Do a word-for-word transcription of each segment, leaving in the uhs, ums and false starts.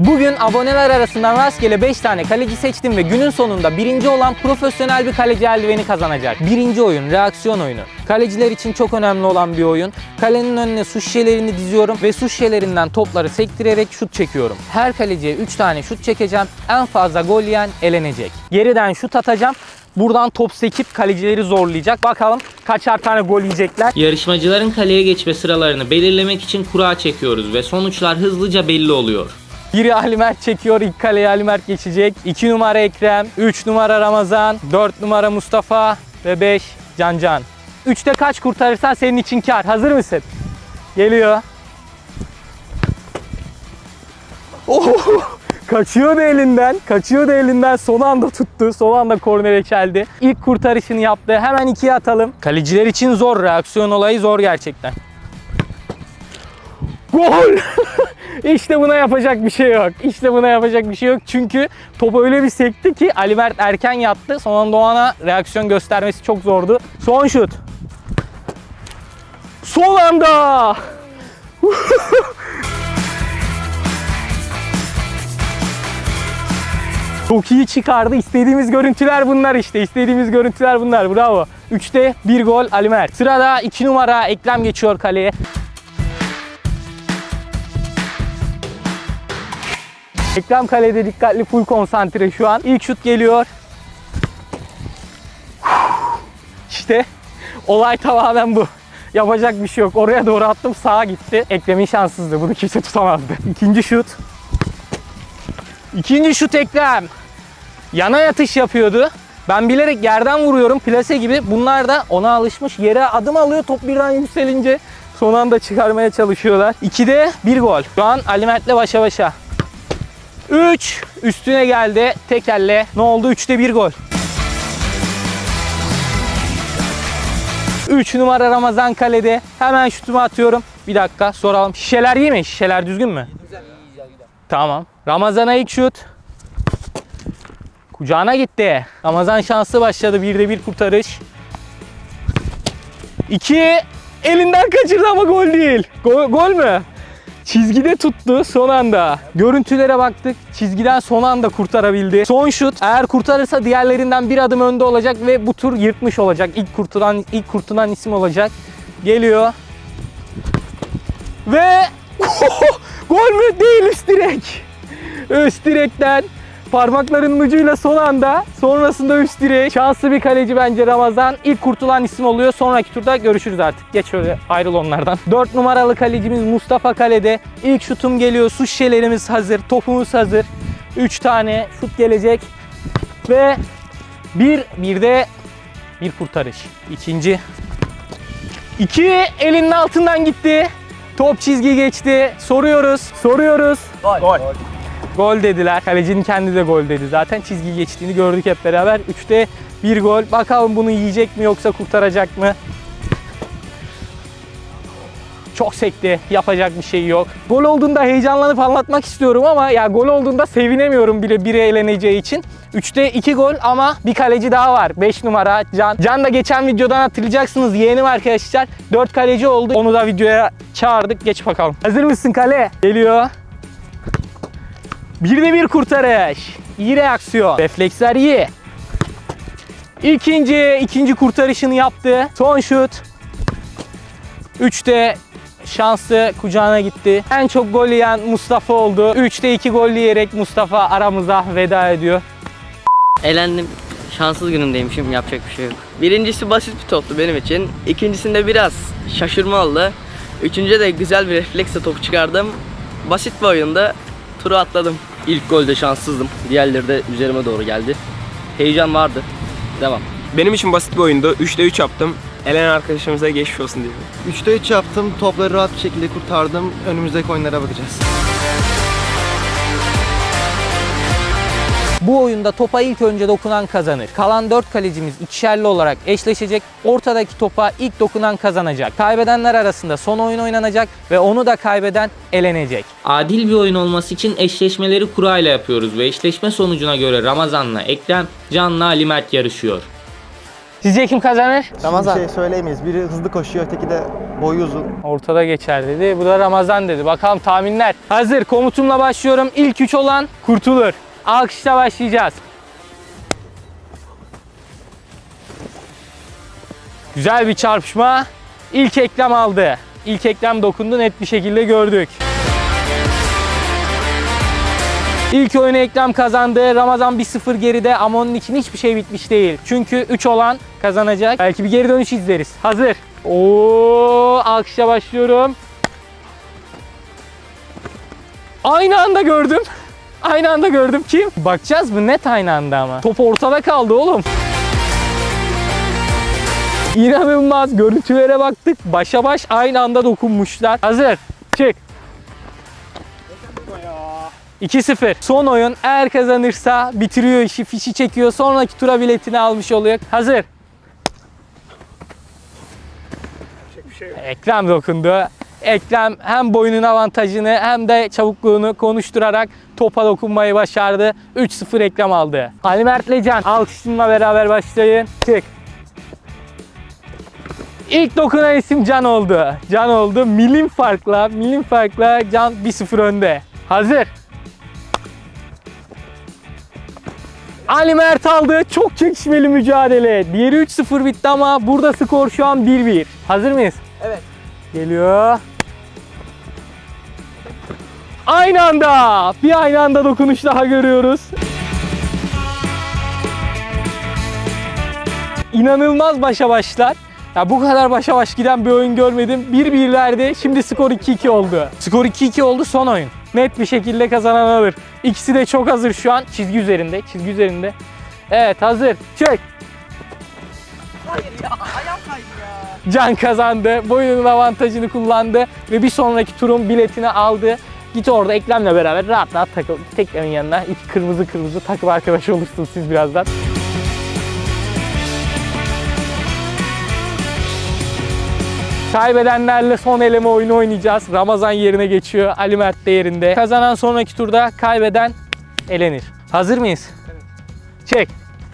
Bugün aboneler arasından rastgele beş tane kaleci seçtim ve günün sonunda birinci olan profesyonel bir kaleci eldiveni kazanacak. Birinci oyun reaksiyon oyunu. Kaleciler için çok önemli olan bir oyun. Kalenin önüne su şişelerini diziyorum ve su şişelerinden topları sektirerek şut çekiyorum. Her kaleciye üç tane şut çekeceğim. En fazla gol yiyen elenecek. Geriden şut atacağım. Buradan top sekip kalecileri zorlayacak. Bakalım kaçar tane gol yiyecekler. Yarışmacıların kaleye geçme sıralarını belirlemek için kura çekiyoruz ve sonuçlar hızlıca belli oluyor. Biri Ali Mert çekiyor. İlk kaleye Ali Mert geçecek. iki numara Ekrem, üç numara Ramazan, dört numara Mustafa ve beş Can Can. üçte kaç kurtarırsan senin için kar. Hazır mısın? Geliyor. Oh! Kaçıyordu elinden. Kaçıyordu elinden. Son anda tuttu. Son anda kornere çeldi. İlk kurtarışını yaptı. Hemen ikiye atalım. Kaleciler için zor. Reaksiyon olayı zor gerçekten. Gol! İşte buna yapacak bir şey yok. İşte buna yapacak bir şey yok. Çünkü top öyle bir sekti ki Ali Mert erken yattı. Son anda Doğan'a reaksiyon göstermesi çok zordu. Son şut. Son anda! Çok iyi çıkardı. İstediğimiz görüntüler bunlar işte. İstediğimiz görüntüler bunlar. Bravo. üçte bir gol Ali Mert. Sırada iki numara Ekrem geçiyor kaleye. Ekrem kalede dikkatli, full konsantre şu an. İlk şut geliyor. İşte olay tamamen bu. Yapacak bir şey yok. Oraya doğru attım, sağa gitti. Ekrem'in şanssızlığı. Bunu kimse tutamazdı. İkinci şut. İkinci şut Ekrem. Yana yatış yapıyordu. Ben bilerek yerden vuruyorum plase gibi. Bunlar da ona alışmış. Yere adım alıyor top birden yükselince. Son anda çıkarmaya çalışıyorlar. ikide bir gol. Şu an Ali Mert'le başa başa. üç üstüne geldi tek elle. Ne oldu? üçte bir gol. üç numara Ramazan kalede. Hemen şutumu atıyorum. Bir dakika soralım. Şişeler iyi mi? Şişeler düzgün mü? Güzel, iyi, güzel. Tamam. Ramazan'a ilk şut. Kucağına gitti. Ramazan şanslı başladı. birde bir kurtarış. iki elinden kaçırdı ama gol değil. Gol, gol mü? Çizgide tuttu son anda. Görüntülere baktık. Çizgiden son anda kurtarabildi. Son şut. Eğer kurtarırsa diğerlerinden bir adım önde olacak ve bu tur yırtmış olacak. İlk kurtulan ilk kurtulan isim olacak. Geliyor. Ve gol mü? Değil, üst direk. Üst direkten parmaklarının ucuyla son anda, sonrasında üst direk. Şanslı bir kaleci bence Ramazan. İlk kurtulan isim oluyor. Sonraki turda görüşürüz artık. Geç öyle, ayrıl onlardan. dört numaralı kalecimiz Mustafa kalede. İlk şutum geliyor. Su şişelerimiz hazır. Topumuz hazır. üç tane şut gelecek. Ve bir, bir de bir kurtarış. İkinci. iki elinin altından gitti. Top çizgi geçti. Soruyoruz. Soruyoruz. Gol. Gol. Gol dediler. Kalecinin kendi de gol dedi. Zaten çizgi geçtiğini gördük hep beraber. üçte bir gol. Bakalım bunu yiyecek mi yoksa kurtaracak mı? Çok sekti. Yapacak bir şey yok. Gol olduğunda heyecanlanıp anlatmak istiyorum ama ya gol olduğunda sevinemiyorum bile biri eğleneceği için. üçte iki gol ama bir kaleci daha var. beş numara Can. Can da geçen videodan hatırlayacaksınız. Yeğenim arkadaşlar. dört kaleci oldu. Onu da videoya çağırdık. Geç bakalım. Hazır mısın kale? Geliyor. birde bir kurtarış. İyi reaksiyon. Refleksler iyi. İkinci, ikinci kurtarışını yaptı. Son şut. üçte şansı kucağına gitti. En çok gol yiyen Mustafa oldu. üçte iki gol yiyerek Mustafa aramıza veda ediyor. Elendim. Şanssız günümdeymişim. Yapacak bir şey yok. Birincisi basit bir toptu benim için. İkincisinde biraz şaşırma oldu. Üçüncüde de güzel bir refleksle topu çıkardım. Basit bir oyunda turu atladım. İlk golde şanssızdım. Diğerleri de üzerime doğru geldi. Heyecan vardı. Devam. Benim için basit bir oyundu. üçte üç yaptım. Elenen arkadaşımıza geçmiş olsun diyorum. üçte üç yaptım. Topları rahat bir şekilde kurtardım. Önümüzdeki oyunlara bakacağız. Bu oyunda topa ilk önce dokunan kazanır. Kalan dört kalecimiz ikişerli olarak eşleşecek. Ortadaki topa ilk dokunan kazanacak. Kaybedenler arasında son oyun oynanacak ve onu da kaybeden elenecek. Adil bir oyun olması için eşleşmeleri kurayla yapıyoruz ve eşleşme sonucuna göre Ramazan'la Ekrem, Can'la Ali Mert yarışıyor. Sizce kim kazanır? Ramazan. Bir şey söyleyemeyiz. Biri hızlı koşuyor, öteki de boyu uzun. Ortada geçer dedi. Bu da Ramazan dedi. Bakalım tahminler. Hazır. Komutumla başlıyorum. İlk üç olan kurtulur. Alkışla başlayacağız. Güzel bir çarpışma. İlk Ekrem aldı. İlk Ekrem dokundu. Net bir şekilde gördük. İlk oyunu Ekrem kazandı. Ramazan bir sıfır geride ama onun için hiçbir şey bitmiş değil. Çünkü üç olan kazanacak. Belki bir geri dönüş izleriz. Hazır. Oo, alkışa başlıyorum. Aynı anda gördüm. Aynı anda gördüm. Kim? Bakacağız mı? Net aynı anda ama. Top ortada kaldı oğlum. İnanılmaz. Görüntülere baktık. Başa baş aynı anda dokunmuşlar. Hazır. Çık. iki sıfır. Son oyun. Eğer kazanırsa bitiriyor işi. Fişi çekiyor. Sonraki tura biletini almış oluyor. Hazır. Ekrem dokundu. Ekrem hem boyunun avantajını hem de çabukluğunu konuşturarak topa dokunmayı başardı. üç sıfır Ekrem aldı. Ali Mert'le Can alkışımla beraber başlayın. Çık. İlk dokunan isim Can oldu. Can oldu. Milim farkla, milim farkla Can bir sıfır önde. Hazır. Ali Mert aldı. Çok çekişmeli mücadele. Diğeri üç sıfır bitti ama burada skor şu an bir bir. Hazır mıyız? Evet. Geliyor. Aynı anda. Bir aynı anda dokunuş daha görüyoruz. İnanılmaz başa başlar. Ya bu kadar başa baş giden bir oyun görmedim. bir birlerdi. Şimdi skor iki iki oldu. Skor iki iki oldu, son oyun. Net bir şekilde kazanan alır. İkisi de çok hazır şu an. Çizgi üzerinde. Çizgi üzerinde. Evet, hazır. Çek. Hayır ya, ayağım kaydı ya. Can kazandı. Boyunun avantajını kullandı. Ve bir sonraki turun biletini aldı. Git orada Ekrem'le beraber rahat rahat takıl. Ekrem'in yanına iki kırmızı kırmızı takım arkadaşı olursunuz siz birazdan. Kaybedenlerle son eleme oyunu oynayacağız. Ramazan yerine geçiyor. Ali Mert de yerinde. Kazanan sonraki turda, kaybeden elenir. Hazır mıyız? Evet. Çek.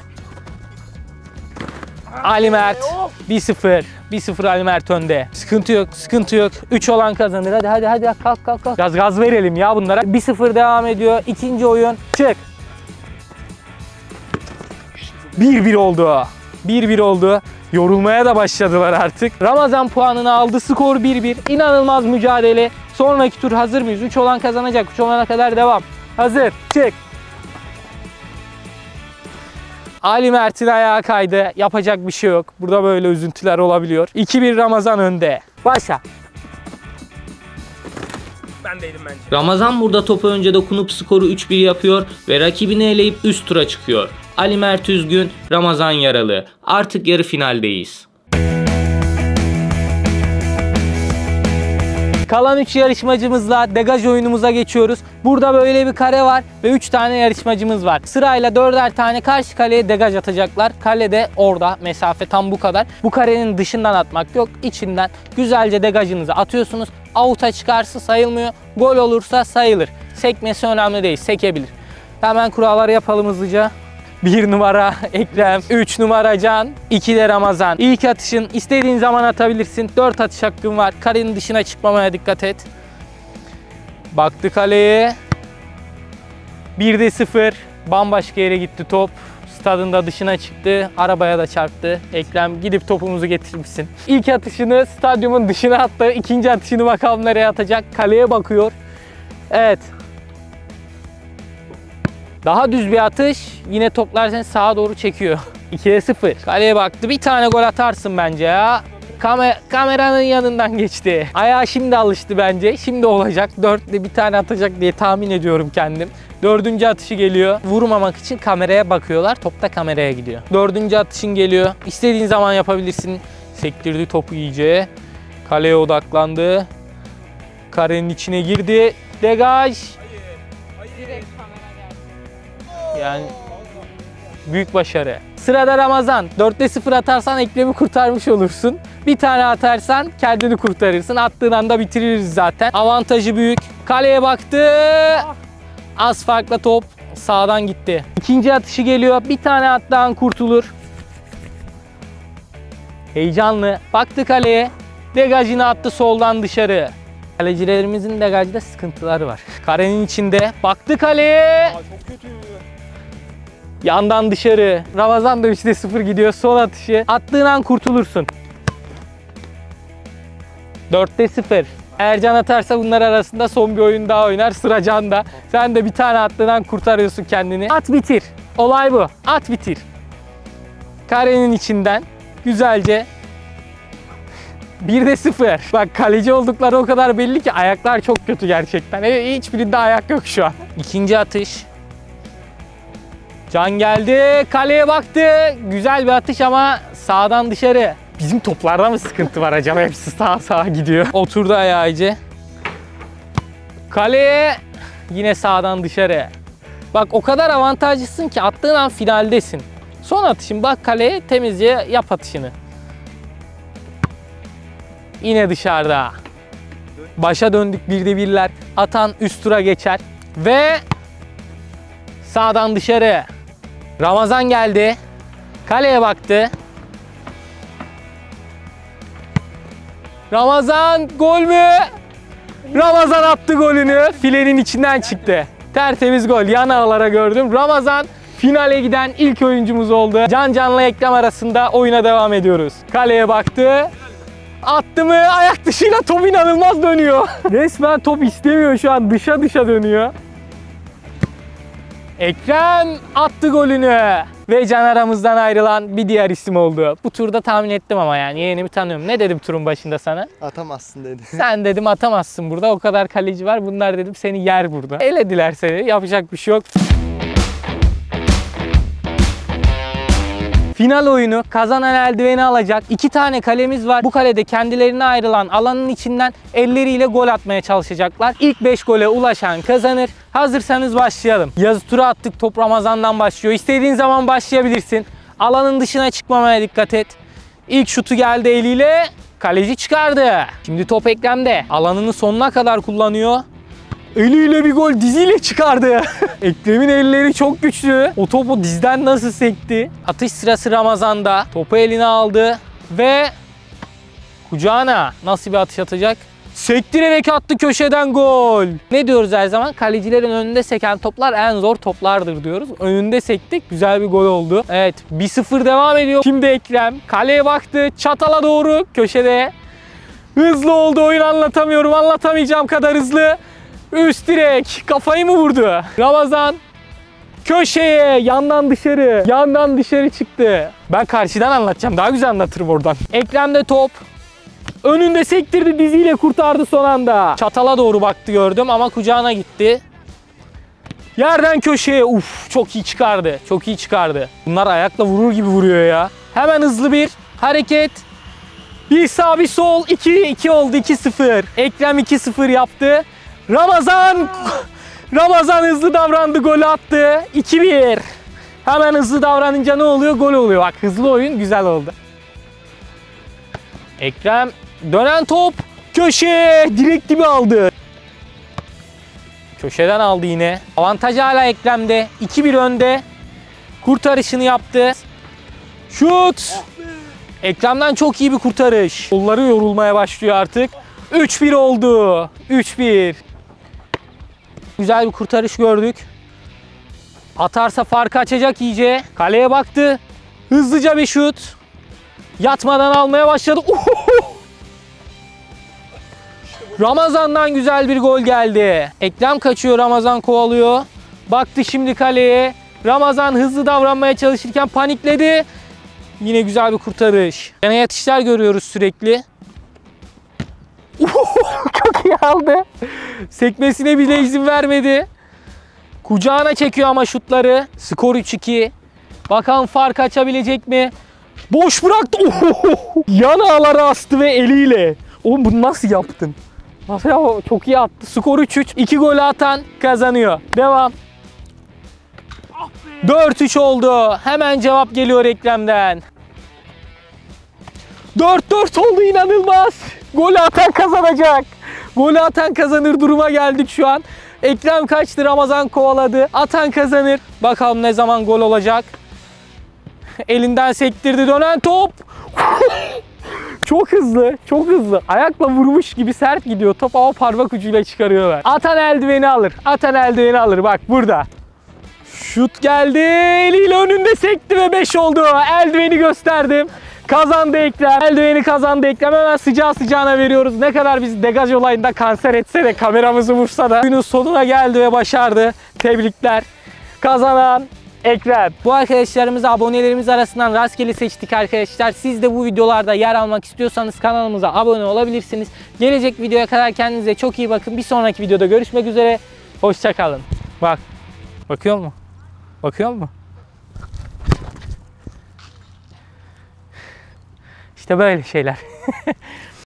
Ali Mert bir sıfır. bir sıfır Ali Mert önde. Sıkıntı yok, sıkıntı yok. üç olan kazanır. Hadi hadi hadi kalk kalk kalk. Biraz gaz verelim ya bunlara. bir sıfır devam ediyor. İkinci oyun. Çık. bir bir oldu. bir bir oldu. Yorulmaya da başladılar artık. Ramazan puanını aldı. Skor bir bir. İnanılmaz mücadele. Sonraki tur hazır mıyız? üç olan kazanacak. üç olana kadar devam. Hazır. Çık. Ali Mert'in ayağı kaydı. Yapacak bir şey yok. Burada böyle üzüntüler olabiliyor. iki bir Ramazan önde. Başla. Bendeydim bence. Ramazan burada topa önce dokunup skoru üç bir yapıyor ve rakibini eleyip üst tura çıkıyor. Ali Mert üzgün, Ramazan yaralı. Artık yarı finaldeyiz. Kalan üç yarışmacımızla degaj oyunumuza geçiyoruz. Burada böyle bir kare var ve üç tane yarışmacımız var. Sırayla dörder tane karşı kaleye degaj atacaklar. Kale de orada, mesafe tam bu kadar. Bu karenin dışından atmak yok, içinden güzelce degajınızı atıyorsunuz. Out'a çıkarsa sayılmıyor, gol olursa sayılır. Sekmesi önemli değil, sekebilir. Hemen kuralları yapalım hızlıca. bir numara Ekrem, üç numara Can, iki de Ramazan. İlk atışın istediğin zaman atabilirsin. dört atış hakkın var. Karenin dışına çıkmamaya dikkat et. Baktı kaleye. birde sıfır. Bambaşka yere gitti top. Stadın da dışına çıktı. Arabaya da çarptı. Ekrem, gidip topumuzu getirmişsin. İlk atışını stadyumun dışına attı. İkinci atışını bakalım nereye atacak. Kaleye bakıyor. Evet. Daha düz bir atış. Yine toplar seni sağa doğru çekiyor. ikiye sıfır. Kaleye baktı. Bir tane gol atarsın bence ya. Kamer kameranın yanından geçti. Ayağı şimdi alıştı bence. Şimdi olacak. dörtte bir tane atacak diye tahmin ediyorum kendim. Dördüncü atışı geliyor. Vurmamak için kameraya bakıyorlar. Top da kameraya gidiyor. Dördüncü atışın geliyor. İstediğin zaman yapabilirsin. Sektirdi topu iyice. Kaleye odaklandı. Karenin içine girdi. Degaj. Yani büyük başarı. Sırada Ramazan. dörtte sıfır atarsan Ekrem'i kurtarmış olursun. Bir tane atarsan kendini kurtarırsın. Attığın anda bitiririz zaten. Avantajı büyük. Kaleye baktı. Az farkla top sağdan gitti. İkinci atışı geliyor. Bir tane attan kurtulur. Heyecanlı. Baktı kaleye. Degajını attı soldan dışarı. Kalecilerimizin degajda sıkıntıları var. Karenin içinde. Baktı kaleye. Çok kötü. Yandan dışarı. Ramazan da üçte sıfır gidiyor. Son atışı. Attığın an kurtulursun. dörtte sıfır. Eğer Can atarsa bunlar arasında son bir oyun daha oynar. Sıra Can'da. Sen de bir tane attığından kurtarıyorsun kendini. At bitir. Olay bu. At bitir. Karenin içinden güzelce birde sıfır. Bak kaleci oldukları o kadar belli ki ayaklar çok kötü gerçekten. Evet, hiçbirinde ayak yok şu an. İkinci atış. Can geldi. Kaleye baktı. Güzel bir atış ama sağdan dışarı. Bizim toplarda mı sıkıntı var acaba? Hepsi sağa sağa gidiyor. Oturdu ayağı iyice. Kaleye yine sağdan dışarı. Bak o kadar avantajlısın ki attığın an finaldesin. Son atışın bak kaleye temizce yap atışını. Yine dışarıda. Başa döndük birde birler. Atan üst tura geçer. Ve sağdan dışarı. Ramazan geldi. Kaleye baktı. Ramazan gol mü? Ramazan attı golünü. Filenin içinden çıktı. Tertemiz gol. Yan ağlara gördüm. Ramazan finale giden ilk oyuncumuz oldu. Can Can'la Ekrem arasında oyuna devam ediyoruz. Kaleye baktı. Attı mı? Ayak dışıyla top inanılmaz dönüyor. Resmen top istemiyor şu an. Dışa dışa dönüyor. Ekrem attı golünü. Ve Can aramızdan ayrılan bir diğer isim oldu. Bu turda tahmin ettim ama yani yeğenimi tanıyorum. Ne dedim turun başında sana? Atamazsın dedi. Sen dedim atamazsın burada. O kadar kaleci var. Bunlar dedim seni yer burada. Elediler seni. Yapacak bir şey yok. Final oyunu kazanan eldiveni alacak. İki tane kalemiz var. Bu kalede kendilerine ayrılan alanın içinden elleriyle gol atmaya çalışacaklar. İlk beş gole ulaşan kazanır. Hazırsanız başlayalım. Yazı tura attık. Top Ramazan'dan başlıyor. İstediğin zaman başlayabilirsin. Alanın dışına çıkmamaya dikkat et. İlk şutu geldi eliyle. Kaleci çıkardı. Şimdi top Ekrem'de. Alanını sonuna kadar kullanıyor. Eliyle bir gol, diziyle çıkardı. Ekrem'in elleri çok güçlü. O topu dizden nasıl sekti? Atış sırası Ramazan'da. Topu eline aldı ve kucağına nasıl bir atış atacak? Sektirerek attı, köşeden gol. Ne diyoruz her zaman? Kalecilerin önünde seken toplar en zor toplardır diyoruz. Önünde sektik, güzel bir gol oldu. Evet, bir sıfır devam ediyor. Şimdi Ekrem kaleye baktı, çatala doğru köşede. Hızlı oldu oyun, anlatamıyorum, anlatamayacağım kadar hızlı. Üst direk, kafayı mı vurdu? Ramazan köşeye, yandan dışarı, yandan dışarı çıktı. Ben karşıdan anlatacağım, daha güzel anlatırım oradan. Ekrem'de top. Önünde sektirdi, diziyle kurtardı son anda. Çatala doğru baktı gördüm ama kucağına gitti. Yerden köşeye, uf çok iyi çıkardı, çok iyi çıkardı. Bunlar ayakla vurur gibi vuruyor ya. Hemen hızlı bir hareket. Bir sağ bir sol, iki iki oldu, iki sıfır. Ekrem iki sıfır yaptı. Ramazan Ramazan hızlı davrandı, gol attı. iki bir. Hemen hızlı davranınca ne oluyor? Gol oluyor. Bak hızlı oyun güzel oldu. Ekrem dönen top köşe, direkt gibi aldı. Köşeden aldı yine. Avantaj hala Ekrem'de. iki bir önde. Kurtarışını yaptı. Şut. Ekrem'den çok iyi bir kurtarış. Kolları yorulmaya başlıyor artık. üç bir oldu. üç bir. Güzel bir kurtarış gördük. Atarsa farkı açacak iyice. Kaleye baktı. Hızlıca bir şut. Yatmadan almaya başladı. Uhuhu. Ramazan'dan güzel bir gol geldi. Ekrem kaçıyor, Ramazan kovalıyor. Baktı şimdi kaleye. Ramazan hızlı davranmaya çalışırken panikledi. Yine güzel bir kurtarış. Yine atışlar görüyoruz sürekli. Çok iyi aldı. Sekmesine bile izin vermedi. Kucağına çekiyor ama şutları. Skor üç iki. Bakalım fark açabilecek mi? Boş bıraktı. Yan ağları astı ve eliyle. Oğlum bunu nasıl yaptın? Nasıl ya? Çok iyi attı. Skor üç üç. iki golü atan kazanıyor. Devam. dört üç oldu. Hemen cevap geliyor Ekrem'den. dört dört oldu, inanılmaz. Golü atan kazanacak. Golü atan kazanır duruma geldik şu an. Ekrem kaçtı, Ramazan kovaladı. Atan kazanır. Bakalım ne zaman gol olacak. Elinden sektirdi, dönen top. Çok hızlı, çok hızlı. Ayakla vurmuş gibi sert gidiyor top ama parmak ucuyla çıkarıyor ver. Atan eldiveni alır. Atan eldiveni alır. Bak burada. Şut geldi. Eliyle önünde sekti ve beş oldu. Eldiveni gösterdim. Kazandı Ekrem. Eldiveni kazandı Ekrem. Hemen sıcağı sıcağına veriyoruz. Ne kadar biz degaj olayında kanser etse de kameramızı vursa da günün sonuna geldi ve başardı. Tebrikler. Kazanan Ekrem. Bu arkadaşlarımızı abonelerimiz arasından rastgele seçtik arkadaşlar. Siz de bu videolarda yer almak istiyorsanız kanalımıza abone olabilirsiniz. Gelecek videoya kadar kendinize çok iyi bakın. Bir sonraki videoda görüşmek üzere. Hoşça kalın. Bak. Bakıyor mu? Bakıyor mu? İşte böyle şeyler.